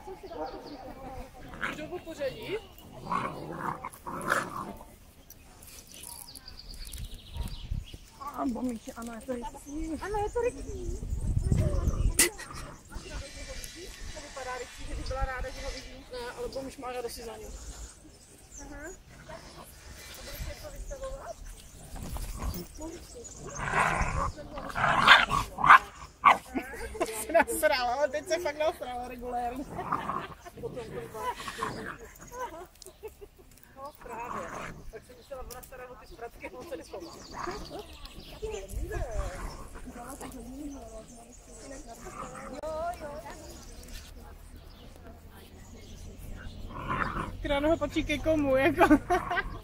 Jdou po pořadí. Bomiče, ano, je to rychlý. Ano, je to rychlý. To vypadá rychlý, že bych byla ráda, že ho vidím. Ne, ale Bomiš má radost si za ním. Aha. A budeš něco vystavovat? Se nasrala, ale teď se fakt nasrala regulérně. No právě. Tak jsem musela nastarat o ty zpracky, on se nespomal. Která noha patří ke komu, jako.